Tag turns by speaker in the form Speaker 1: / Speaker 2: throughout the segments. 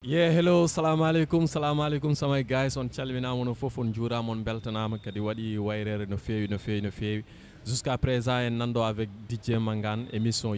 Speaker 1: Yeah, hello, salamu alaikum samay guys on calminama no fof on juurama on beltanama kadi waɗi wayrere no fewi jusqu'à présent en nando avec DJ Mangane émission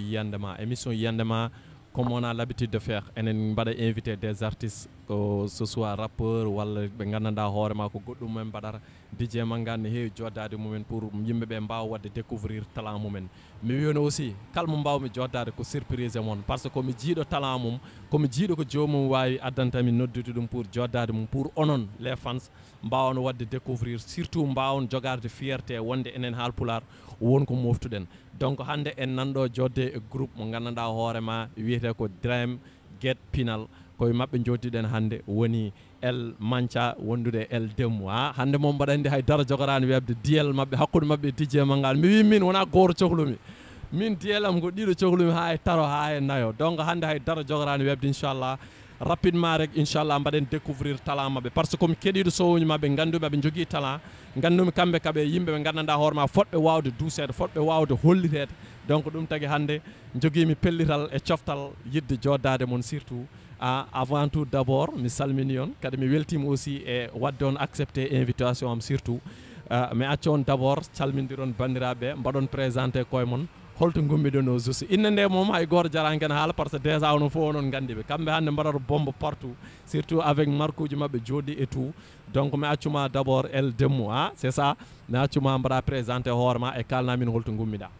Speaker 1: Yiyandema comme on a l'habitude de faire enen mbaɗa invité des artistes que ce soit rappeur walla ɓe gandanɗa hoorema ko goɗɗum men mbaɗata DJ Mangane ne heewi joddade mumen pour yimɓeɓe mbawa wadde découvrir talent mumen mi wiyano aussi kalmo mbawmi joddade ko surprise e moon par ce que komi jiiɗo talent mum komi jiiɗo ko jomum wawi addantami noddude ɗum pour joddade mum pour onon les fans mbawon wadde découvrir surtout mbawon jogarde fierté wonde enen haalpular wonko moftuɗen donc hande en nanɗo jodde e groupe mo gandanɗa hoorema wiyete ko DREAM GET PINAL koye mabɓe joddiɗen hande woni El Mancha wondude El Demu ha hande moom mbaɗa andi haydara jogorani webde diyel mabɓe hakkude mabɓe DJ Mangane mi wi min wona goto cohlumi min diyelam ko ɗiɗo cohlumi ha e taro ha e nayo donc hande haydara jogorani webde inchallah rapidement rek inchallah mbaɗen découvrir talent mabɓe par ce que komi keɗiɗo sowoñi mabɓe gandumi aɓe jogui talent gandumi kamɓe kaɓe yimɓe ɓe gandanɗa hoorema fotɓe wawde duusede fotɓe wawde hollitede donc ɗum tagui hande joguimi pellital e coftal yidde joddade moon surtout avant tout d' abord mi salmini on kadi mi weltima aussi e wadde on accepté invitation am surtout mi acca on d' abord calminiron bandiraɓe mbaɗon présenté koye moon holto gummiɗon o juste inne nde moom hay goto jaranken haala par ce que déjà onon fof onon gandiɓe kamɓe hannde mbaɗata bombe partout surtout avec marque uji mabɓe joɗɗi et tout donc mi accuma d' abord El Demu c'est ça mi accuma mbaɗa présenté hoorema e kalnamin holto gummiɗa.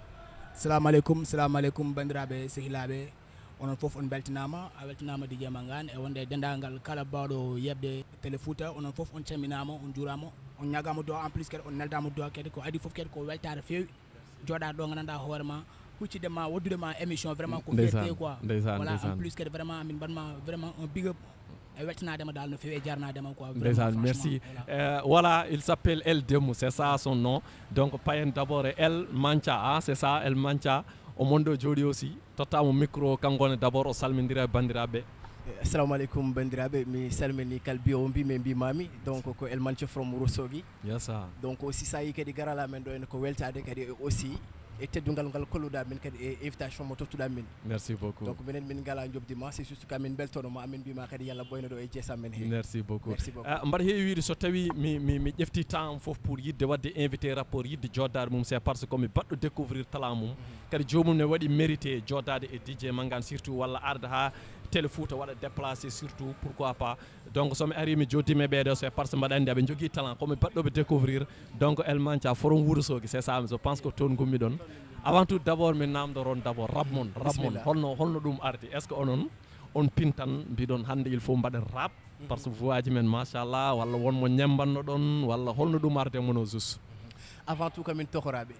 Speaker 2: salamu aleykum bandiraɓe sehilaɓe onon fof on beltanama a weltanama DJ Mangane e wonde dendagal kala bawɗo yebde télé fouta onon fof on calminama on juurama on ñagama duwa en plus kadi on neldama duwa kadi ko adi fof kadi ko weltare fewi joɗade ɗo gandanɗa hoorema huccidema woddudema émission vraiment ko fierté quoi voilà en plus kadi vraiment min mbaɗma vraiment un big up e weltanadema dal no fewi e jarnadema quoi
Speaker 1: vraiment merci voilà il s'appelle El Demu c'est ça son nom donc payen d'abord El Mancha c'est ça El Mancha o mondo jooɗi aussi tottamo micro kankone d' abord o salmindira e bandiraɓe.
Speaker 3: assalamu aleykum bandiraɓe mi salmini kal biyo mbimi mbimami donc ko El Mancha from Rosogi
Speaker 1: yesa
Speaker 3: donc aussi sa yi kadi garala men ɗo en ko weltade kadi aussi e teddugal ngal kolluɗa min kadi e invitation mo tottuɗa min
Speaker 1: merci beaucoup
Speaker 3: donc minen min ngala jobdima c'est juste kamin beltonoma amin mbima kadi yalla ɓoyno ɗo e jeesam men he
Speaker 1: merci beaucoup mbaɗa heewi wiide so tawi mi ƴefti temps foof pour yidde wadde invité rapport yidde joddade mum c'est parce que mi baɗɗo découvrir talent mum kadi jomum ne waɗi mérité joddade e DJ Mangane surtout walla arde ha télé fouta waɗa déplacé surtout pourquoi pas donc somi ari mi joddime ɓeɗo c'est parce que mbaɗa andi aɓe jogui talent komi baɗɗoɓe découvrir donc El Mancha forom Wourossogui c'est ça je pense que toon gummi ɗon avant tout d' abord min namdoron d' abord rap mon holno ɗum ardi est ce que onon on pintan mbiɗon hande il faut mbaɗen rap par ce que voix ji men machallah walla wonmo ñembanno ɗon walla holno ɗum arde mono juste
Speaker 3: avant tout kamin tokoraɓe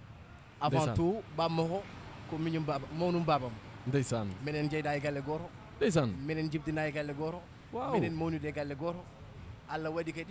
Speaker 3: avant tout bammo ko miñum baba mawnum babam
Speaker 1: ndeysan
Speaker 3: minen jeyda e galle goto
Speaker 1: ndeysan
Speaker 3: minen jibdina e galle goto minen mawnude e galle goto Allah waɗi kadi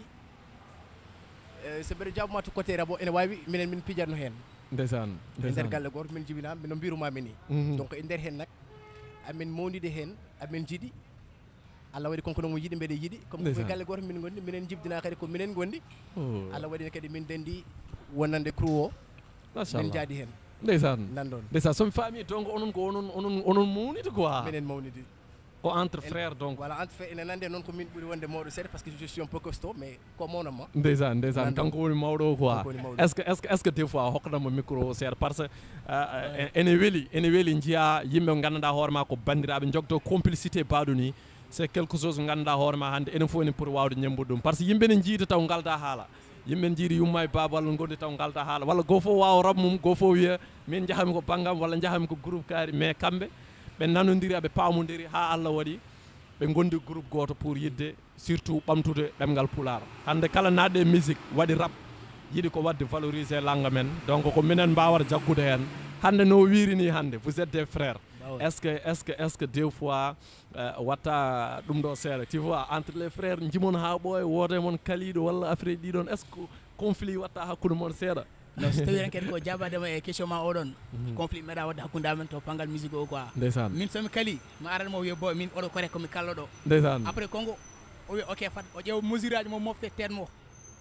Speaker 3: so mbeɗa jabma to côté rabo ene wawi minen min pijatno hen
Speaker 1: ndeysan
Speaker 3: e nder galle goto min jibinama mino mbirumami ni donc e nder hen nak amin mawnide hen amin jiiɗi Allah waɗi konko noon yiiɗi mbeɗe yiiɗi comme koye galle goto min gondi minen jibdina kadi ko minen gondi Allah waɗi kadi min dendi wonande crew o min jaadi hen
Speaker 1: ndeysan
Speaker 3: nanɗon
Speaker 1: ndeysan somi faami donc onon ko onon mawnide quoi
Speaker 3: minen mawnide
Speaker 1: ko entre frères donc
Speaker 3: voilà entre frères ene nande noon ko min ɓuuri wonde mawɗo seeɗa par ce que je suis un peu costaud mais ko mawnatma
Speaker 1: ndeysan kanko woni mawɗo o quoi est ce que des fois hokkanamo micro seeɗa par ce que ene weeli jiiya yimɓe gandanɗa hoorema ko bandiraɓe jogto complicité baɗo ni c'est quelque chose gandanɗa hoorema hande enen fof enen pour wawde ñambude ɗum par ce que yimɓe ne jiida taw galda haala yimɓe jiiɗi yumma e baba walla gondi taw galda haala walla go fof wawa rab mum go fof wiya min jahami ko banggam walla jahami ko groupe kaari mais kamɓe ɓe nanodiri aɓe pamodiri ha Allah waɗi ɓe gondi groupe goto pour yidde surtout ɓamtude ɗemgal pular hande kala naɗɗe musique waɗi rap yiiɗi ko wadde valoriser langue men donc ko minen mbawata jaggude hen hande no wirini hande vous êtes des frères est ce que des fois watta ɗum ɗo seeɗa tu vois entre les frères jimon ha ɓooya woda mon kaliɗo walla affaire ɗi ɗon est ce que conflit watta hakkude mon seeɗa
Speaker 2: non so tawi ren kadi ko jabadema e question ma oɗon conflit meeɗa wadde hakkude amen to banggal musique o quoi
Speaker 1: ndeysan
Speaker 2: min somi kali mi aranmo wiye boy min oɗo kore komi kalloɗo
Speaker 1: ndeysan
Speaker 2: après kongo o wi ok fat o ƴeewa mesure aji mo mofte ten mo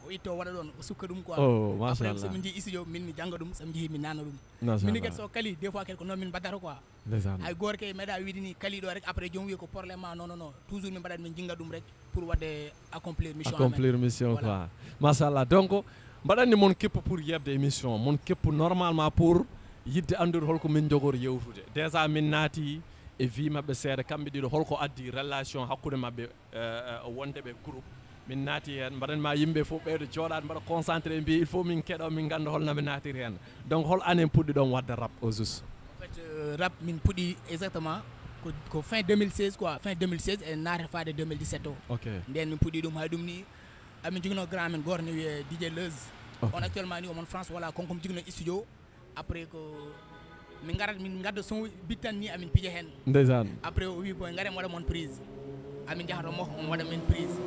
Speaker 2: o itto waɗa ɗon o sukka ɗum quoi
Speaker 1: oh
Speaker 2: après
Speaker 1: machallah
Speaker 2: somin jeehi studio min mi janga ɗum somi jeehi mi nanna ɗum
Speaker 1: machallah
Speaker 2: min kadi so kali des fois kadi ko noon min mbaddata quoi
Speaker 1: ndeysaan
Speaker 2: hay goto ke meeɗa wiide ni kali ɗo rek après jomum wiya ko probléme ma non non non toujours min mbaɗat min jinga ɗum rek pour wadde accomplir mission
Speaker 1: accomplir mission quoi machallah donc mbaɗanni mon keppu pour yebde émission mon keppu normalement pour yidde andude holko min jogori yewtude déjà min naati e vie mabɓe seeɗa kamɓe ɗiɗo holko addi relation hakkude mabɓe wonde ɓe groupe min naati hen mbaɗanma yimɓe fof ɓeydo jooɗade mbaɗa concentré mbi il faut min keɗo min ganda holnoɓe naatiri hen donc hol anen puɗɗi ɗon wadde rap au juste
Speaker 2: en fait rap min puɗɗi exactement ko fin 2016 quoi fin 2016 e naata fade 2017 o
Speaker 1: ok
Speaker 2: nden min puɗɗi ɗum hay ɗum ni amin jogino grand men goto ne wiye DJ Leuz on actuellement ni omon France voilà konko mi jogino studio après ko min garat min gadda son bittan ni amin pija hen
Speaker 1: ndeysaan
Speaker 2: après o wi boy garen waɗa mon prise amin jahata mo on waɗa men prise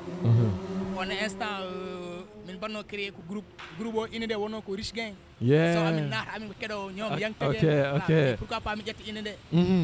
Speaker 2: on instant min banno créé ko groupe o ine nde wonno ko Rich Gang so amin naata amin keɗo ñoom yangtege
Speaker 1: ok
Speaker 2: pourquoi pas mi ƴetta ine nde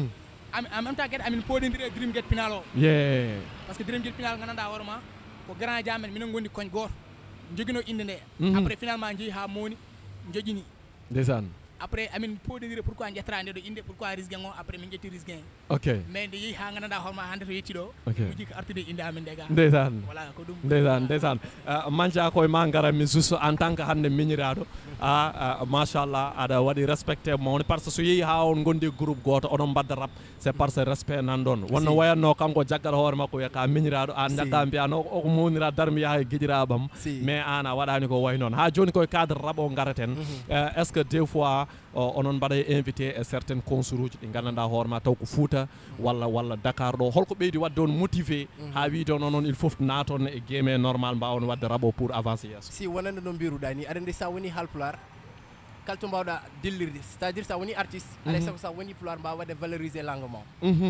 Speaker 2: en même temps kadi amin poɗodiri Dream Get Pinal o parce que Dream Get Pinal gandanɗa hoorema ko grand jamen minen gondi koñ goto joguino inde nde après finalement jeehi ha mowni joƴini
Speaker 1: ndeysaan
Speaker 2: après amin poɗodiri pourquoi ƴettata nde ɗo inde pourquoi Rich Gang o après min ƴetti Rich Gang
Speaker 1: ok
Speaker 2: mais nde yeehi ha gandanɗa hoorema hande to yetti ɗo uji ko artude inde amin nde ga
Speaker 1: ndeysaan
Speaker 2: voilà ko ɗum
Speaker 1: ndeysaan manca koye ma garanmi juste en tant que hande miñiraɗo machallah aɗa waɗi respecté mawni par ce que so yeehi ha on gondi groupe goto oɗon mbadda rap c'est par ce respect nan ɗon wonno wayanno kanko jaggat hoore makko wiya ka miñiraɗo an jagga mbiyano oko mawnira darmi yaha e guiƴiraɓam mais an a waɗani ko way noon ha joni koye cadre rap o garaten est ce que des fois onon mbaɗa invité e certaines concours uji ɗi gandanɗa hoorema taw ko Fouta walla Dakar ɗo holko ɓeydi wadde on motivé ha wiide on onon il faut naton e guéme normal mbawon wadde rabo pour avancer yesso
Speaker 3: si wonande no mbiruɗa ni aɗa andi sa woni halpular kala to mbawɗa dillirde c'est à dire sa woni artiste alay saago sa woni pular mbawa wadde valoriser langue ma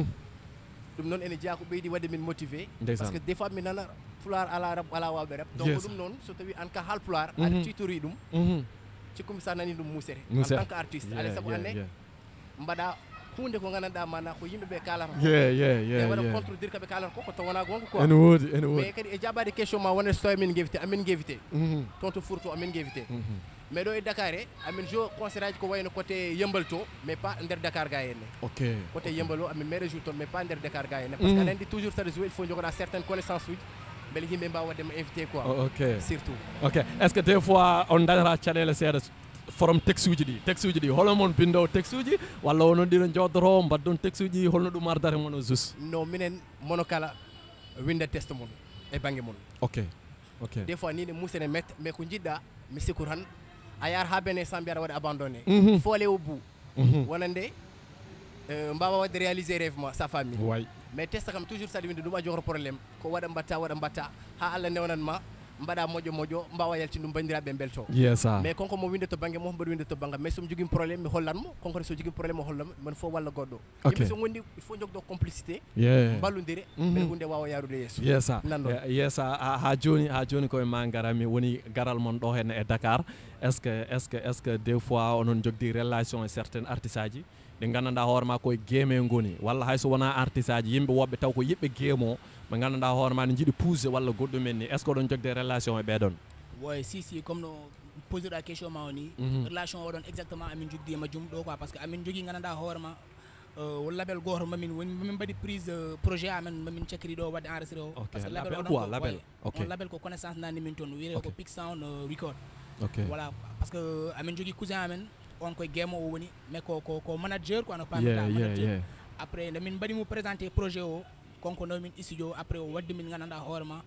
Speaker 3: ɗum noon ene jeeya ko ɓeydi wadde min motivé par ce que des fois mi nana pular ala rap ala wawɓe rap donc ɗum noon so tawi an ka halpular aɗa titori ɗum cikkumi sa nani ɗum musere en tant que artiste alay saago anne mbaɗa hunde ko gandanɗa mana ko yimɓeɓe kalata e waɗa contredire kaɓe kalata ko to wona gonga quoi
Speaker 1: ene woodi
Speaker 3: mais kadi e jaɓade question ma wonde so amin guevité toon to Fouta amin guevité mais ɗo e Dakar e amin jo concert aji ko wayno côté Yembal to mais pas nder Dakar ga henne côté Yembal o amin mere jour toon mais pas nder Dakar ga henne par ce que aɗa andi toujours saɗa joué il faut jogoɗa certaine connaissance uji beele yimɓe mbawa waddema invité quoi surtout
Speaker 1: ok est ce que des fois on dañata caɗele seeɗa forom texte uji ɗi holo mon bindo texte uji walla onon ɗiɗon joddoto mbaddon texte uji holno ɗum ardare mon o juste
Speaker 3: non minen mono kala winda test mon e banggue mon
Speaker 1: ok
Speaker 3: des fois ni ne musene mette mais ko jiɗɗa mi sikku tan a yar ha bene sans mbiyata waɗa abandonné foole o bou wonande mbawa wadde réaliser rêve ma sa famille mais test kam toujours saɗa winde ɗum a jogoro probléme ko waɗa mbatta ha Allah newnanma mbaɗa moƴƴo mbawa yaltin ɗum bandiraɓe belto mais konko mo winde to banggue mo mbaɗa winde to bangam mais somi jogui probléme mi hollanmo konko so jogui probléme o hollamo man fo walla goɗɗo yimɓe so gondi il faut jogdo complicité ballodire beele hunde wawa yarude yesso
Speaker 1: yessa ha joni koye ma garami woni garal mon ɗo hen e Dakar est ce que des fois onon jogdi relation e certaines artistes aji ɗi gandanɗa hoorema koye guéme goni walla hayso wona artiste aji yimɓe woɓɓe taw ko yiɓɓe guémo ɓe gandanɗa hoorema ne jiiɗi poussé walla goɗɗumen ni est ce que oɗon jogde relation e ɓeɗon
Speaker 2: si comme no poseɗa question ma o ni relation oɗon exactement amin jogdi e majjum ɗo quoi par ce que amin jogui gandanɗa hoorema label goto mamin mbaɗi prise projet amen mamin cakkiri ɗo wadde enregistré o par ce que label ko connaissance nani min toon wiyete ko Pic Sound record voilà parce que amin jogui cousin amen on koye guémo o woni mais ko manager quoi no pamata manager après nde min mbaɗimo présenté projet o konko no min studio après o wadde min gandanɗa hoorema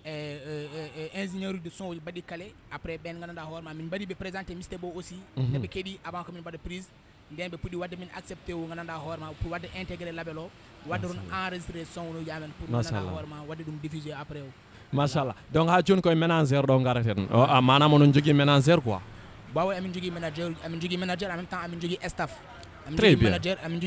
Speaker 2: ingénieur de son uji mbaɗi kale après ɓen gandanɗa hoorema min mbaɗi ɓe présenté mixtape o aussi nde ɓe keeɗi avant que min mbaɗa prise nden ɓe puɗɗi wadde min accepté o gandanɗa hoorema pour wadde intégré label o wadde toon enregistré son uji amen pour gandanɗa hoorema wadde ɗum diffusé après o machallah
Speaker 1: donc ha joni koye ménagère ɗo garaten manam onon jogui ménagère quoi
Speaker 2: bawa amin jogui manager en même temps amin jogui staff
Speaker 1: très bien
Speaker 2: manager amin jogui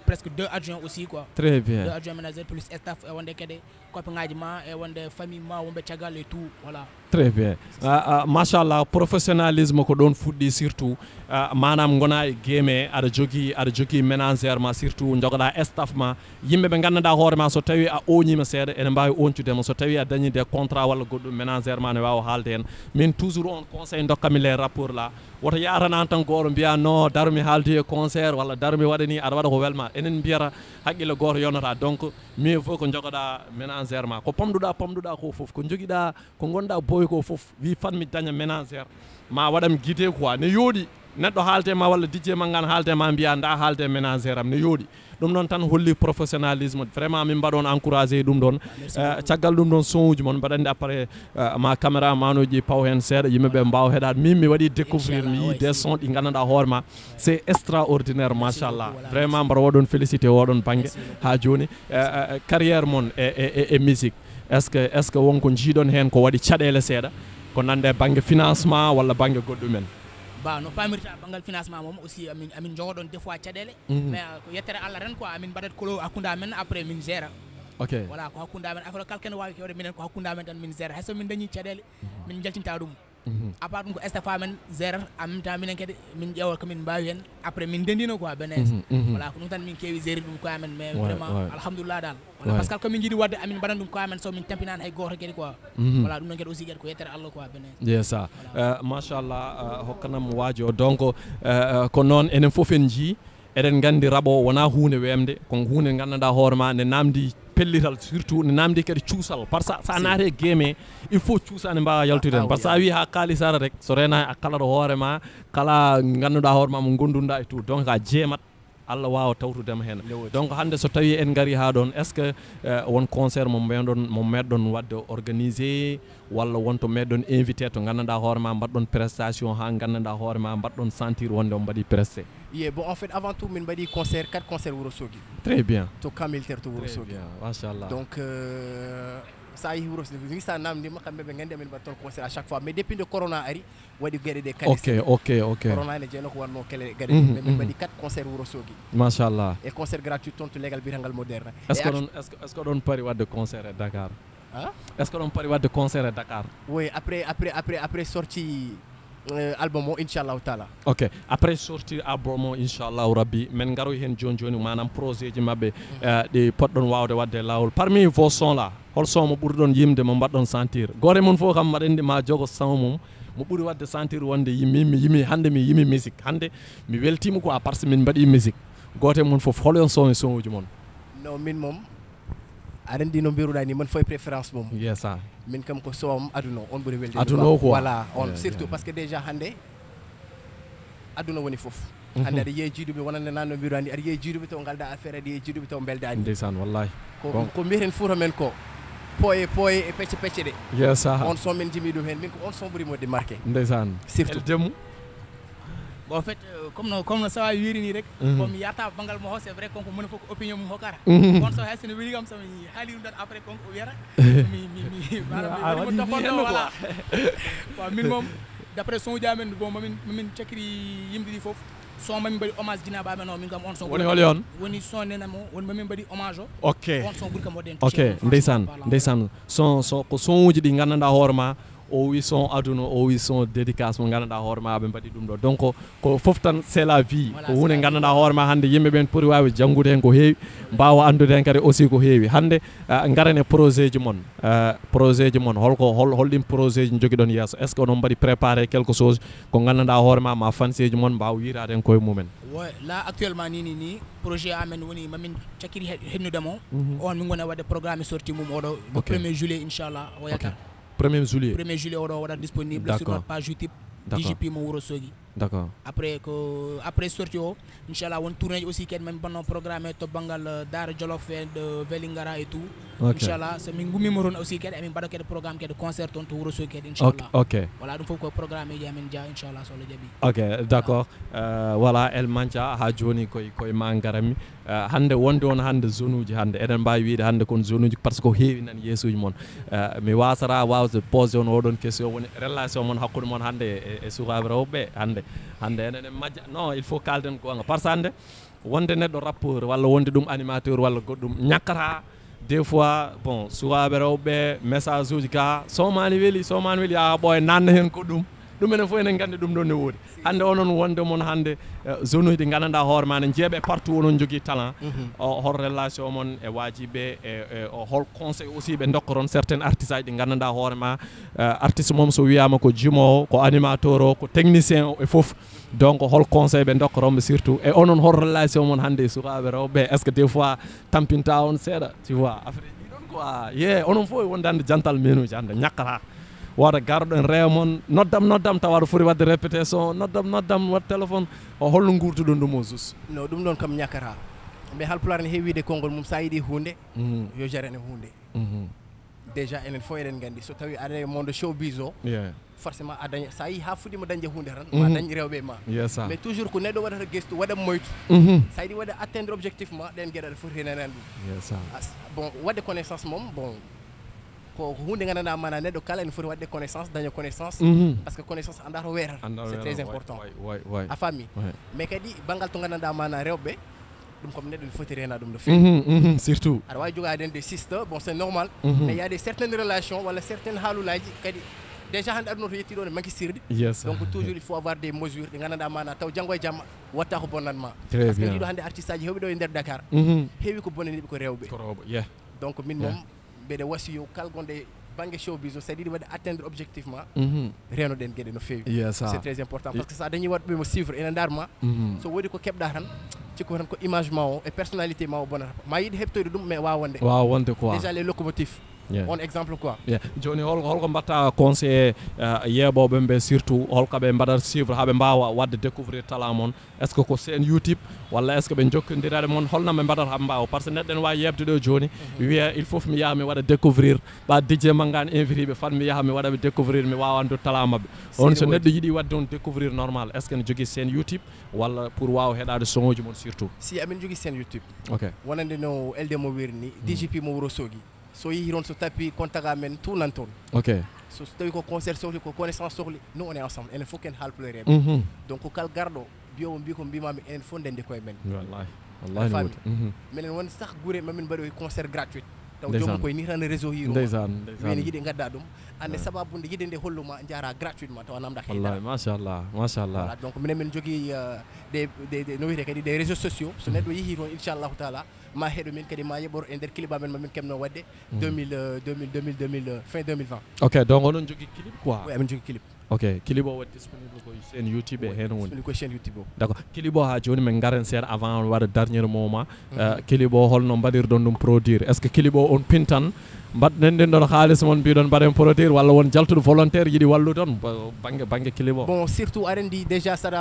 Speaker 2: presque 2 adjoints aussi quoi.
Speaker 1: Très bien.
Speaker 2: 2 adjoints ménagères plus staff e wonde kede copaingaji ma e wonde famille ma wonbe tiagal et tout voilà.
Speaker 1: Très bien. Machallah professionnalisme ko don fuddi surtout manam gona e game ada jogi ménagère ma surtout jogoda staff ma yimbe be ganduda hoore ma so tawi a oñima seeda ene mbawi oncude mo so tawi a dañi des contrat walla goddum ménagère ma ne wawa haalde en min toujours on conseil dokkami les rapports là woto yarana tan goto mbiya non darmi haalde e concert walla darmi waɗani aɗa waɗa ko welma enen mbiyata haqqille goto yonata donc mieux faut ko jogoɗa ménagère ma ko pamduɗa ko foof ko joguiɗa ko gonɗa boy ko foof wi fanmi daña ménagère ma waɗam guidé quoi ne yooɗi neɗɗo haalte ma walla DJ Mangane haalte ma mbiya nda haalte ménagère am ne yooɗi ɗum ɗon tan holli professionnalisme vraiment min mbaɗon encouragé ɗum ɗon caggal ɗum ɗon son uji mon mbaɗandi après ma caméra manoji paw hen seeɗa yimɓeɓe mbawa heɗade min mi waɗi découvrir mi yi des sons ɗi gandanɗa hoore ma c'est extraordinaire machallah vraiment mbaɗa waɗon félicité oɗon banggue ha joni carrière mon e musique est ce que wonko jiiɗon hen ko waɗi caɗele seeɗa ko nande banggue financement walla banggue goɗɗumen
Speaker 2: ba no pamirta bangal financement mom aussi amin jogodon des fois caɗele mais ko yettere Allah ren quoi amin mbaɗat kolo hakkuda men après min gère
Speaker 1: ok
Speaker 2: voilà ko hakkuda men affaire kalken wawi kewde minen ko hakkuda men tan min gère hayso min dañi caɗele min jaltinta ɗum à part ɗum ko estafa men gère en même temps minen kadi min ƴewat ko min mbawi hen après min dendino quoi benes voilà ko ɗum tan min kewi gérer ɗum ko amen mais vraiment alhamdulillah dal voilà parce que komin jiiɗi wadde amin mbaɗan ɗum ko amen so min tampinani hay goto kadi quoi voilà ɗum non kadi aussi kadi ko yettere Allah quoi benes
Speaker 1: yesa machallah hokkanam waaji o donc ko noon enen fof en jii eɗen gandi rabo wona hunde wemde ko hunde gandanɗa hoore ma ne namdi pellital surtout ne namdi kadi cuusal par ce sa naate guéme il faut cuusane mbawa yaltude hen par ce que a wi ha kaalisara rek so rena a kalata hoore ma kala ganduɗa hoore ma mo gonduɗa e tout donc a jeemat Allah wawa tawtudema hen donc hande so tawi en gari ha ɗon est ce que won concert mo meɗɗon wadde organisé walla wonto meɗɗon invité to gandanɗa hoore ma mbaɗɗon prestation ha gandanɗa hoore ma mbaɗɗon sentir wonde on mbaɗi presté
Speaker 3: bon en fait avant tout min mbaɗi concert 4 concert Wourossogui
Speaker 1: très bien
Speaker 3: to kamiltere to Wourossogui
Speaker 1: machallah
Speaker 3: donc sa yi Wourossogui sa namdima kamɓe ɓe gandi amin mbaɗa toon concert à chaque fois mais depuis de corona ari waɗi gueɗe ɗe kadi
Speaker 1: ok
Speaker 3: corona ne jeeno ko wanno kele gueɗe mais min mbaɗi 4 concert Wourossogui
Speaker 1: machallah
Speaker 3: et concert gratuit toon to légal biyatangal moderne
Speaker 1: est ce que ɗon pari wadde concert e Dakar est ce que ɗon pari wadde concert e Dakar
Speaker 3: oui après sorti album o inchallahu taala
Speaker 1: ok après sortir album o inchallahu rabbi men garoy hen joni manam projet ji mabɓe ɗi poɗɗon wawde wadde lawol parmi vos sons là hol son mo ɓurɗon yimde mo mbaɗɗon sentir gore mon fof kam mbaɗandi ma jogo son mum mo ɓuuri wadde sentir wonde yimi hande mi yimi musique hande mi weltima quoi par ce que min mbaɗi musique gote mon fof hol on son e son uji mon
Speaker 3: non min mom aɗa andi no mbiruɗa ni man foye préférence mom
Speaker 1: yesa
Speaker 3: min kam ko soom aduna on ɓuuri welde
Speaker 1: aduna o quoi
Speaker 3: voilà on surtout parce que déjà hande aduna woni foof hande aɗa yeeyi jiiduɓe wonande nan no mbiruɗa ni aɗa yeeyi jiiduɓe taw galda affaire aɗa yeeyi jiiduɓe taw beldani
Speaker 1: ndeysan wallahi
Speaker 3: ko mbiyeten Fouta men ko pooye e pecce ɗe
Speaker 1: yesa
Speaker 3: on son min jimi ɗum hen min ko on son ɓuuri modde marqué
Speaker 1: ndeysan
Speaker 3: surtout
Speaker 1: demu
Speaker 2: bon en fait comme no sawa wiiri ni rek bon mi yarta bangal mo ho c'est vrai konko moni fof ko opinion mum hokkata on so haysino wiiri kam somi haali ɗum tan après konko o wiyata mi voilà bon min moom d' après son uji amen bon mamin cakkiri yimɓe ɗi fof son mamin mbaɗi hommage dinaɓe amen o min kam on son
Speaker 1: woni hol yon
Speaker 2: woni son nenamo woni mamin mbaɗi hommage o
Speaker 1: ok
Speaker 2: on son ɓuuri kam waɗen
Speaker 1: ok ndeysan son ko son uji ɗi gandanɗa hoore ma o wi son aduna o wi son dédicace mo gandanɗa hoore ma ɓe mbaɗi ɗum ɗo donc ko foof tan c'est la vie ko hunde gandanɗa hoore ma hande yimɓe ɓen poti wawi janggude hen ko heewi mbawa andude hen kadi aussi ko heewi hande garane projet ji mon holɗin projet ji joguiɗon yesso est ce que onon mbaɗi préparé quelque chose ko gandanɗa hoore ma fanseji mon mbawa wirade hen koye mumen
Speaker 2: ouais là actuellement ni projet amen woni mamin cakkiri hennudemo on min gona wadde programme sorti mum oɗo le 1er juillet inchallah o yata
Speaker 1: 1er juillet
Speaker 2: oɗo waɗat disponible sur notre page YouTube DJP mo Wourossogui
Speaker 1: d'accord
Speaker 2: après sorti o inchallah won tournée aussi kadi mami banno programme to banggal Daara Jolof de Vélingara et tout inchallah so min gummima toon aussi kadi amin mbaɗa kadi programme kadi concert toon to Wourossogui kadi inchallah
Speaker 1: ok
Speaker 2: voilà ɗum fof ko programme ji amin dia inchallah so Allah jaaɓi
Speaker 1: ok d'accord voilà El Manthia ha joni koye ma garami hande wonde on hande zone uji hande eɗen mbawi wiide hande kon zone uji par ce que ko heewi nan yeesuji mon mi wasara wawde posé on oɗon question woni relation mon hakkude mon hande e sukaɓe rewɓe hande hande enen majja non il faut kalden ko nga par ça hande wonde neɗɗo rappeur walla wonde ɗum animateur walla goɗɗum ñakkata des fois bon suwaɓe rewɓe message uji ga somani weeli ya ɓooya nanna hen ko ɗum enen fof enen gandi ɗum ɗo ne woodi hande onon wonde mon hande zone uji ɗi gandanɗa hoore ma ne jeeɓe partout onon jogui talent hol relation mon e wajiɓe e hol conseil aussi ɓe dokkoron certaine artiste aji ɗi gandanɗa hoore ma artiste mom so wiyama ko jumeau ko animateur o ko technicien o e foof donc hol conseil ɓe dokkoronɓe surtout e onon hol relation mon hande e sukaɓe rewɓe est ce que des fois tampinta on seeɗa tu vois affaire ɗiɗon quoi onon fof wonde hande jantal menuji hande ñakkata wooda garɗo en rewa moon noddam tawa aɗa foti wadde répétition noddam wat téléphone o holno gurduɗon ɗum o sus
Speaker 3: no ɗum ɗon kam ñakkata mais halpulaar ne heewi wiide konngol mum sa yiiɗi hunde yo jarane hunde déjà enen fof eɗen gandi so tawi aɗa e monde showbiz o forcément a daña sa yi ha fuɗɗima dañde hunde tan ma dañ rewɓe ma mais toujours ko neɗɗo waɗata gestu waɗa moytu sa yiɗi waɗa atteindre objectif ma ɗen gueɗe aɗa foti renanan ɗum bon wadde connaissance mom bon ko hunde gandanɗa mana neɗɗo kala ene foti wadde connaissance daña connaissance par ce que connaissance anda to weerata c'est très important a famille mais kadi banggal to gandanɗa mana rewɓe ɗum comme neɗɗo ne foti rena ɗum no fewi
Speaker 1: surtout
Speaker 3: aɗa wawi jogaden des sisters bon c'est normal mais il y a des certaines relations walla certaines haalulaji kadi déjà hande aduna to yettiɗo ne makisirde donc toujours il faut avoir des mesures ɗi gandanɗa mana taw janggo e jamma watta ko bonnatma par ce que jiiɗo hande artiste aji hewɓe ɗo e nder Dakar heewi ko bonnaniɓe ko rewɓe donc min moom mbeɗe wasiyo kala gonɗe banggue showbiz o saɗa yiɗi waɗa atteindre objectif ma renoɗen gueɗe no fewi c'est très important parce que sa dañi waɗɓe mo suivre ene darma so woodi ko keɓɗa tan cikko tan ko image ma o e personnalité ma o bonata ma yiɗi heɓtoyde ɗum mais wawa wonde quoi déjà les locomotifs on exemple quoi
Speaker 1: joni holko mbatta conseillé yeeɓoɓe ɓe surtout holko ɓe mbaɗata suivre haɓe mbawa wadde découvrir talent mon est ce que ko sen YouTube walla est ce que ɓe jokkodirade moon holno ɓe mbaɗata haɓe mbawa par ce que neɗɗo ene wawi yebde ɗo joni wiya il faut mi yaha mi waɗa découvrir ɓa DJ Mangane invité ɓe fan mi yaha mi waɗaɓe découvrir mi wawa andude talent mabɓe on so neɗɗo yiiɗi wadde on découvrir normal est ce que ne jogui sen YouTube walla pour wawa heɗade son uji mon surtout
Speaker 3: si amin jogui sen YouTube
Speaker 1: ok
Speaker 3: wonande no elde mo wirni DJP mo Wourossogui so yehi toon so tappi contact amen tout nan toon
Speaker 1: ok
Speaker 3: so tawi ko concert sohli ko connaissance sohli nous on est ensemble enen fof ken haalpulereɓe donc kal garɗo biyomo mbi ko mbimami enen fof ndende koye men wallahi minen won sah guure mamin mbaɗoy concert gratuit taw jomum koye ni tan réseau hiro wini yiiɗi gadda ɗum ande sababude yidde nde holluma jara gratuitement tawa namda
Speaker 1: wallahi machallah
Speaker 3: voilà donc minen min jogui no wiyete kadi des réseaux sociaux so neɗɗo yeehi toon inchallahu taala ma heeɗo min kadi ma yeɓor e nder clip amen mamin kemno wadde 2000 fin 2020
Speaker 1: ok donc onon jogui clip quoi
Speaker 3: oui amin jogui clip
Speaker 1: ok clip o waɗi disponible ko chaîne YouTube e hen woni
Speaker 3: ko chaîne YouTube o
Speaker 1: d'accord clip o ha joni min garen seeɗa avant waɗa dernier moment clip o holno mbaɗirɗon ɗum produire est ce que clip o on pintan mbaɗɗen ɗin ɗon haalis mon mbiɗon mbaɗen produire walla won jaltuɗo volontaire yiiɗi walluɗon banggue clip o
Speaker 3: bon surtout aɗa andi déjà saɗa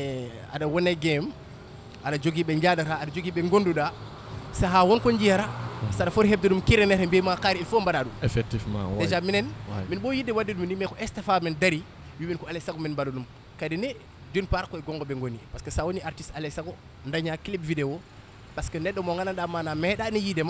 Speaker 3: wone game aɗa jogui ɓe jaadata aɗa jogui ɓe gonduɗa saaha wonko jiyata saɗa foti hebde ɗum kirenete mbima kaari il faut mbaɗa ɗum
Speaker 1: effectivement
Speaker 3: déjà min ɓo yidde wadde ɗum ni mais ko estafa men daari wimin ko alay saago men mbaɗa ɗum kadi ne d'une part koye gonga ɓe goni par ce que sa woni artiste alay saago daña clip vidéo par ce que neɗɗo mo gandanɗa mana meeɗani yiidema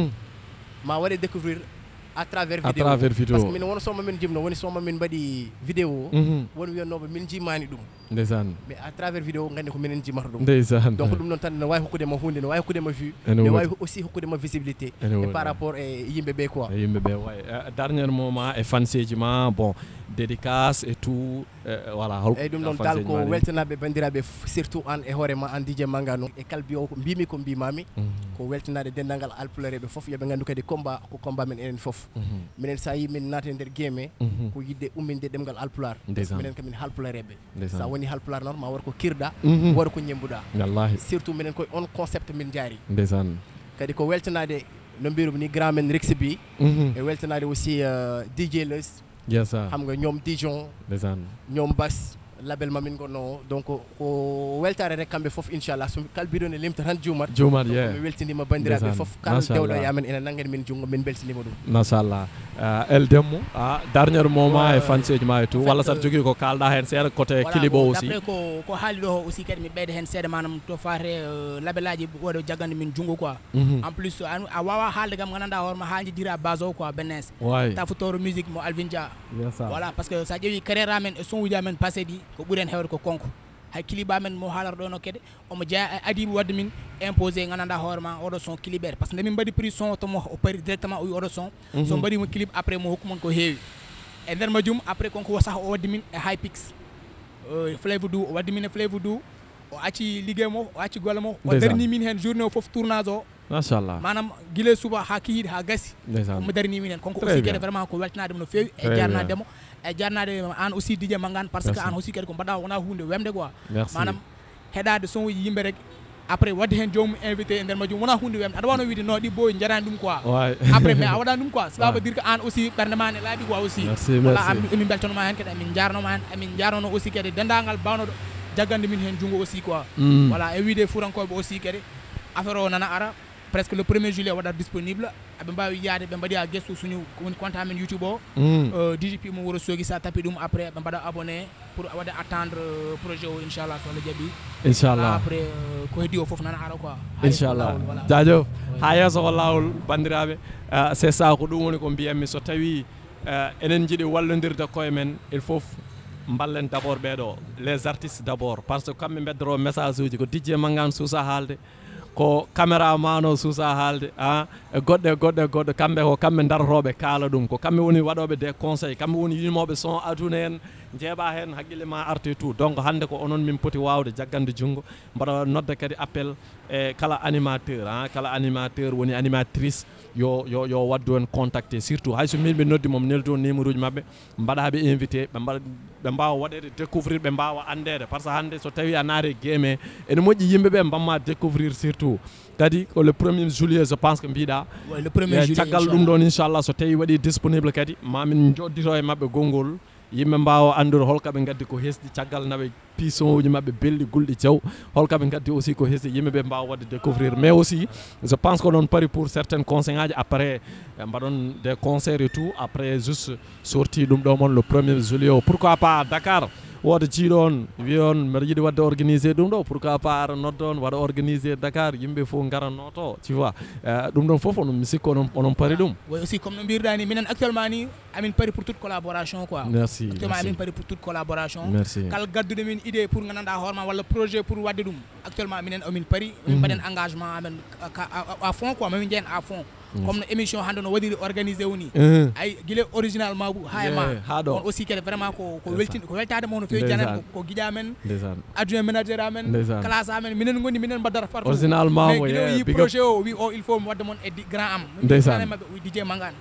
Speaker 3: ma waɗe découvrir à travers vidéo parce que min won soma min jimno woni soma min mbaɗi vidéo won wiyannoɓe min jimani ɗum
Speaker 1: ndeysan
Speaker 3: mais à travers vidéo gandi ko minen jimata ɗum
Speaker 1: ndeysan
Speaker 3: donc ɗum noon tan ne wawi hokkudema hunde ne wawi hokkudema vue ne wawi aussi hokkudema visibilité et par rapport e yimɓeɓe quoi
Speaker 1: yimɓeɓe way dernier moment e fanseji ma bon dédicace et tout voilà
Speaker 3: eyyi ɗum noon dal ko weltanaɓe bandiraɓe surtout an e hoorema an DJ Mangane e kala biyo ko mbimi ko mbimami ko weltanade dendagal alpulereɓe foof yooɓe gandu kadi combat ko combat men enen foof minen sa yi min naate nder gueme ko yidde umminde ɗemgal alpular minen kamin halpulereɓe sa woni halpular noon ma waɗa ko kirɗa waɗa ko ñembuɗa wallahi surtout minen koye on concept min jaari
Speaker 1: ndeysaan
Speaker 3: kadi ko weltanade no mbirumi ni grand men Rexby e weltanade aussi DJ Les xam nga ñoom Dijon ñoom Bass label mamin gonno donc ko weltare rek kamɓe foof inchallah so kalbiɗo ne limta tan juumat mi weltinima bandiraɓe foof kala dewɗo e amen ene nangen min jungo min beltinima ɗum
Speaker 1: machallah eldemmo dernier moment e fanseji ma e tout walla saɗa jogui ko kalɗa hen seeɗa côté clip o aussi
Speaker 2: après ko haali ɗo aussi kadi mi ɓeyda hen seeɗa manam to fate label aji waɗo jaggande min jungo quoi en plus a wawa haalde kam gandanɗa hoorema ha jidira base o quoi bennes ta futoro musique mo Alvin Dia voilà parce que sa ƴeewi carrière amen e son uji amen passé ɗi ko ɓuren hewde ko konko hay clip amen mo haalata ɗo no kede omo jeeya adiɓe wadde min imposé gandanɗa hoore ma oɗo son clipere par ce que nde min mbaɗi prix son tomo o pari directement o wi oɗo son so mbaɗimo clip après mo hokkumon ko heewi e nder majjum après konko saaha o waddi min e high pix Flavor Du o waddi min e Flavor Du o acci liggey mo o acci golle mo o darni min hen journée o foof tournage o machallah manam guila suba ha kihiɗe ha gassi omo darni min hen konko aussi kede vraiment ko weltanademo no fewi e jarnademo e jarnade an aussi DJ Mangane par ce que an aussi kede ko mbaɗa wona hunde wemde quoi manam heɗade son uji yimɓe rek après wadde hen jomum invité e nder majjum wona hunde wemde aɗa wano wiide no ɗi boy jarani ɗum quoi après mais a waɗani ɗum quoi cela veut dire que an aussi ɓerde ma ne laaɓi quoi aussi voilà emin beltanoma hen kadi emin jarnoma hen emin jarnono aussi kadi dendagal bawnoɗo jaggande min hen jungo aussi quoi voilà e wiide furankoɓe aussi kadi affaire o nana ara presque le 1er juillet waɗat disponible aɓe mbawi yaade ɓe mbaɗi a gestu suñu woni compte amen YouTube o DJP mo wuro sogui sa tapi ɗum après ɓe mbaɗa abonné pour waɗa attendre projet o inchallah so Allah jaaɓi inchallah après ko heddi o foof nana ara quoi
Speaker 1: inchallah jajof ha yesso ko lawol bandiraɓe c'est ça ko ɗum woni ko mbiyatmi so tawi enen jiiɗi wallodirde koye men il faut mballen d' abord ɓeɗo les artistes d' abord par ce que kamɓe beddoro message uji ko DJ Mangane suusa haalde ko caméraman o suusa haalde e goɗɗo kamɓe ko kamɓe dartoɓe kaala ɗum ko kamɓe woni waɗoɓe des conseils kamɓe woni yimoɓe son aduna en jeeɓa hen haqqille ma arte tout donc hande ko onon min poti wawde jaggande junggo mbaɗa nodda kadi appel e kala animateur woni animatrice yo waddu en contacté surtout hayso min ɓe noddi mom neldo numéro uji mabɓe mbaɗaɓe invité ɓe mbawa waɗede découvrir ɓe mbawa andede par ce que hande so tawi a naare guéme ene moƴƴi yimɓeɓe mbamma découvrir surtout kadi ko le 1er juillet je pense que mbiɗa caggal ɗum ɗon inchallah so tawi waɗi disponible kadi mamin joddito e mabɓe gongol yimɓe mbawa andude holkaɓe gaddi ko hesɗi caggal naɓe pison uji mabɓe belɗi gulɗi jaw holkaɓe gaddi aussi ko hesɗi yimɓeɓe mbawa wadde découvrir mais aussi je pense que ɗon pari pour certaines conseils aji après mbaɗon des concerts et tout après juste sorti ɗum ɗo mon le 1er juillet o pourquoi pas Dakar woda jiiɗo on wi on mbeɗa yiiɗi wadde organisé ɗum ɗo pourquoi pas ara nodda on waɗa organisé Dakar yimɓe fof garanno to tu vois ɗum ɗon fof mi sikku onon pari ɗum
Speaker 2: oui aussi comme no mbiruɗa ni minen actuellement ni amin pari pour toute collaboration quoi
Speaker 1: merci
Speaker 2: actuellement amin pari pour toute collaboration
Speaker 1: merci
Speaker 2: kala gaddude min idée pour gandanɗa hoorema walla projet pour wadde ɗum actuellement minen omin pari min mbaɗen engagement amen à fond quoi mamin jeen à fond comme no émission hande no waɗiri organisé woni ay guila original mabou ha e ma on aussi kede vraiment ko weltade mo no fewi janet ko guiƴa men adjoint manager amen classe amen minen gondi minen mbaddata partout
Speaker 1: original mamo
Speaker 2: yi projet o wi o il faut mi wadde mon e grand am mabɓe DJ Mangane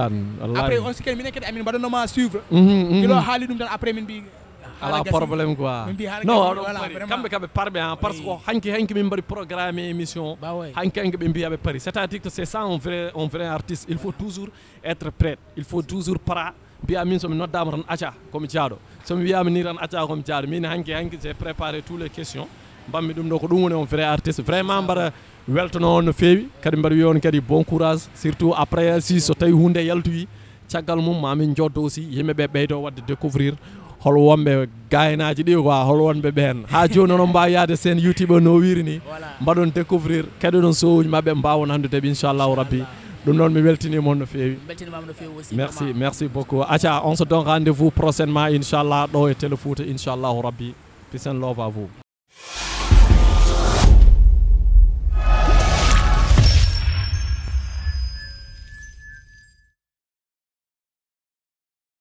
Speaker 2: après on si kede minen kede amin mbaɗanoma suivre guila haali ɗum tan après min mbi
Speaker 1: ala problème quoi non kamɓe parɓe parce que hanki min mbaɗi programme émission hanki ɓe mbiyaɓe pari c'est à dire que c'est ça un vrai artiste il faut toujours être prêt il faut toujours para mbiya min somi noddama tan acca komi jaaɗo somi wiyama ni tan acca komi jaaɗo min hanki j'ai préparé tous les questions mbammi ɗum ɗo ko ɗum woni un vrai artiste vraiment mbaɗa weltono on no fewi kadi mbaɗa wiya on kadi bon courage surtout après si so tawi hunde yaltoyi caggal mum mamin joddo aussi yimɓeɓe ɓeydo wadde découvrir hol wonɓe gaynaji ɗi quoi hol wonɓe ɓen ha joni onon mbawi yaade sen YouTube no wiiri ni mbaɗon découvrir kadi ɗon sowuji mabɓe mbawon handudeɓe inchallahu rabbi ɗum noon mi weltinima no fewi merci beaucoup acca on se donne rendez-vous prochainement inchallah ɗo e Télé Fouta inchallahu rabbi peace and love à vous